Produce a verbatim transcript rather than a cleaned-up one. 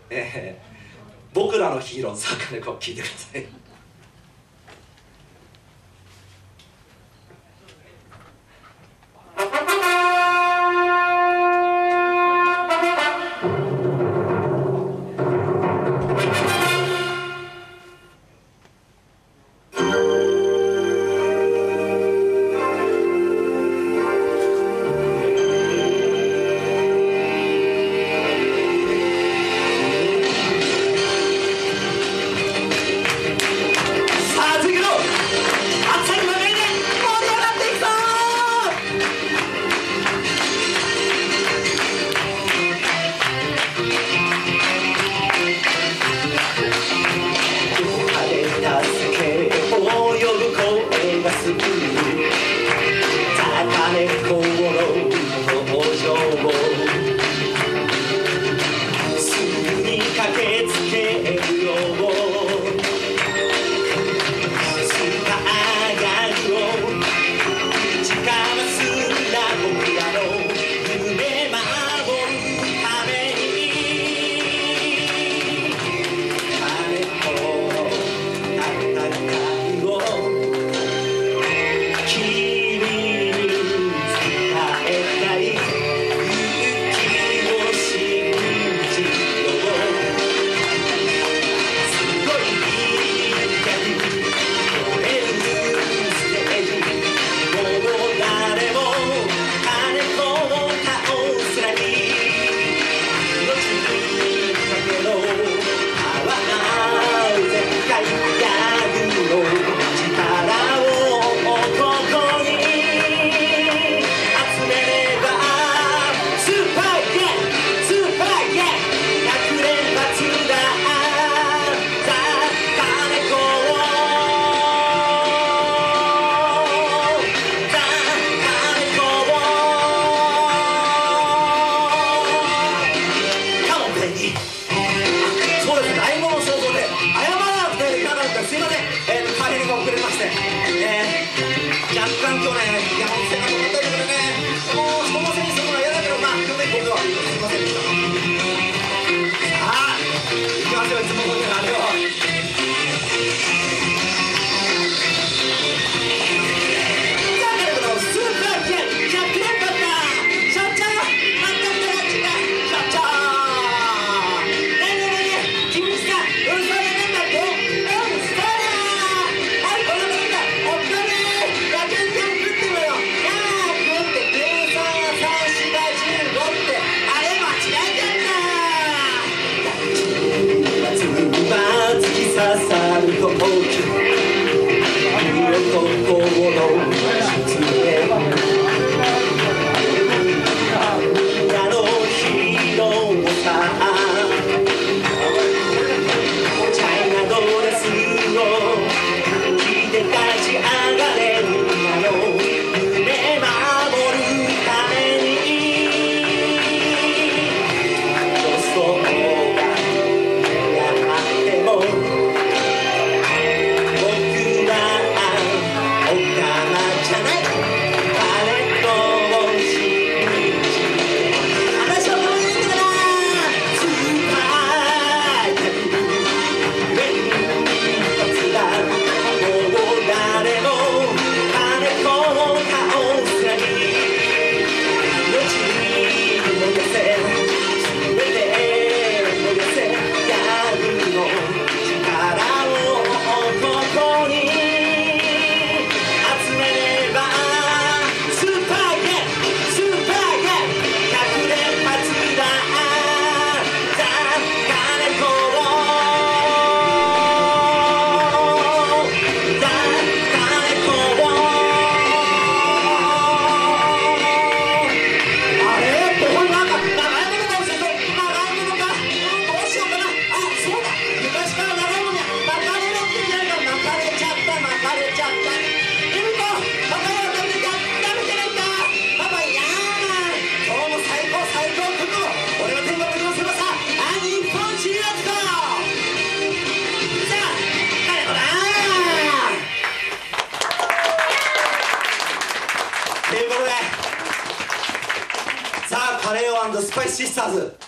えー、僕らのヒーローさあ金子を聴いてください。若干今日ね、いや、温泉が止まったりとかね、もう人のせいにするのは嫌だけど、まあ、今日ね、僕はすいませんでした。さあ、いきますよ、いつもこういうのあれよ。ということで、さあカレー&スパイスシスターズ